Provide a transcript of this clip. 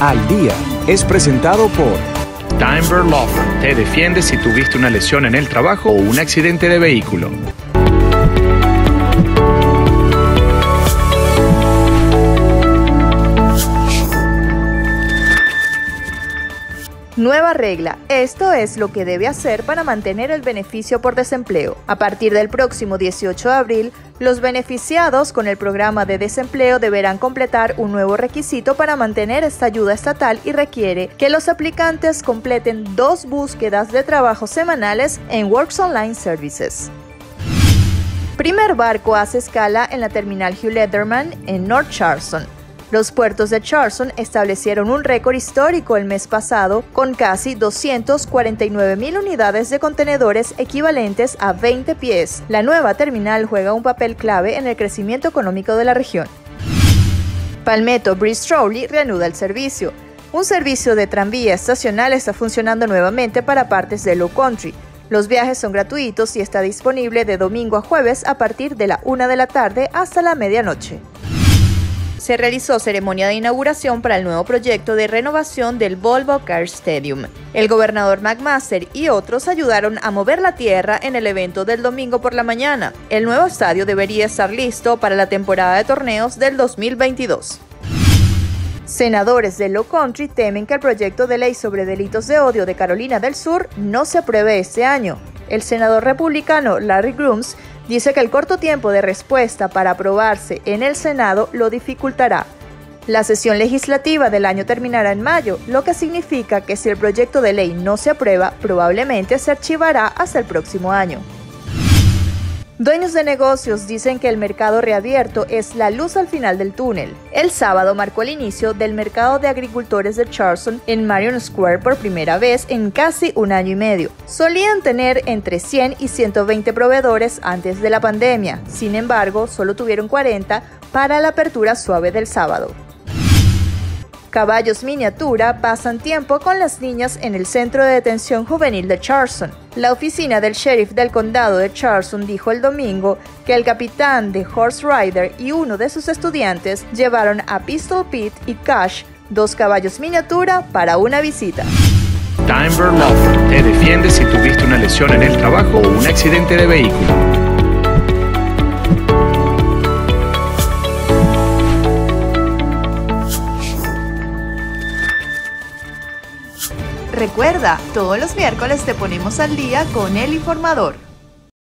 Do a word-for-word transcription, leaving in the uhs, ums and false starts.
Al Día es presentado por Timber Law Firm. Te defiende si tuviste una lesión en el trabajo o un accidente de vehículo. Nueva regla. Esto es lo que debe hacer para mantener el beneficio por desempleo. A partir del próximo dieciocho de abril, los beneficiados con el programa de desempleo deberán completar un nuevo requisito para mantener esta ayuda estatal y requiere que los aplicantes completen dos búsquedas de trabajo semanales en Works Online Services. Primer barco hace escala en la terminal Hugh Lederman en North Charleston. Los puertos de Charleston establecieron un récord histórico el mes pasado con casi doscientas cuarenta y nueve mil unidades de contenedores equivalentes a veinte pies. La nueva terminal juega un papel clave en el crecimiento económico de la región. Palmetto Breeze Trolley reanuda el servicio. Un servicio de tranvía estacional está funcionando nuevamente para partes de Low Country. Los viajes son gratuitos y está disponible de domingo a jueves a partir de la una de la tarde hasta la medianoche. Se realizó ceremonia de inauguración para el nuevo proyecto de renovación del Volvo Cars Stadium. El gobernador McMaster y otros ayudaron a mover la tierra en el evento del domingo por la mañana. El nuevo estadio debería estar listo para la temporada de torneos del dos mil veintidós. Senadores de Low Country temen que el proyecto de ley sobre delitos de odio de Carolina del Sur no se apruebe este año. El senador republicano Larry Grooms dice que el corto tiempo de respuesta para aprobarse en el Senado lo dificultará. La sesión legislativa del año terminará en mayo, lo que significa que si el proyecto de ley no se aprueba, probablemente se archivará hasta el próximo año. Dueños de negocios dicen que el mercado reabierto es la luz al final del túnel. El sábado marcó el inicio del mercado de agricultores de Charleston en Marion Square por primera vez en casi un año y medio. Solían tener entre cien y ciento veinte proveedores antes de la pandemia, sin embargo, solo tuvieron cuarenta para la apertura suave del sábado. Caballos miniatura pasan tiempo con las niñas en el Centro de Detención Juvenil de Charleston. La oficina del sheriff del condado de Charleston dijo el domingo que el capitán de Horse Rider y uno de sus estudiantes llevaron a Pistol Pete y Cash, dos caballos miniatura, para una visita. Timber Law Firm. Te defiende si tuviste una lesión en el trabajo o un accidente de vehículo. Recuerda, todos los miércoles te ponemos al día con El Informador.